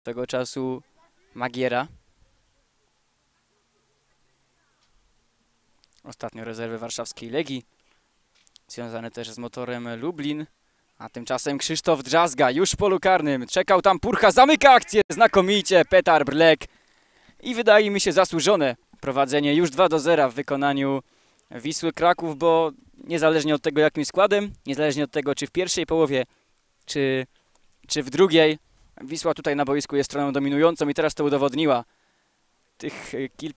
Tego czasu Magiera. Ostatnio rezerwy warszawskiej Legii. Związane też z Motorem Lublin. A tymczasem Krzysztof Drzazga już w polu karnym. Czekał tam Purcha, zamyka akcję znakomicie. Petar Brlek. I wydaje mi się zasłużone prowadzenie już 2-0 w wykonaniu Wisły Kraków, bo niezależnie od tego jakim składem, niezależnie od tego czy w pierwszej połowie, czy w drugiej, Wisła tutaj na boisku jest stroną dominującą i teraz to udowodniła. Tych kilka